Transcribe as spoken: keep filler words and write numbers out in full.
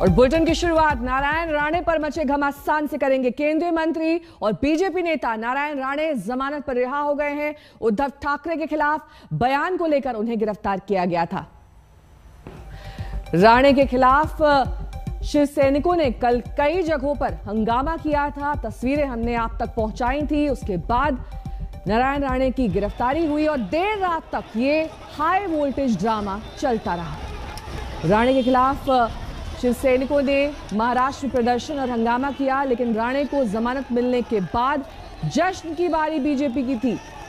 और बुलेटिन की शुरुआत नारायण राणे पर मचे घमासान से करेंगे। केंद्रीय मंत्री और बीजेपी नेता नारायण राणे जमानत पर रिहा हो गए हैं। उद्धव ठाकरे के खिलाफ बयान को लेकर उन्हें गिरफ्तार किया गया था। राणे के खिलाफ शिव सैनिकों ने कल कई जगहों पर हंगामा किया था। तस्वीरें हमने आप तक पहुंचाई थी। उसके बाद नारायण राणे की गिरफ्तारी हुई और देर रात तक ये हाई वोल्टेज ड्रामा चलता रहा। राणे के खिलाफ शिव सैनिकों ने महाराष्ट्र में प्रदर्शन और हंगामा किया, लेकिन राणे को जमानत मिलने के बाद जश्न की बारी बीजेपी की थी।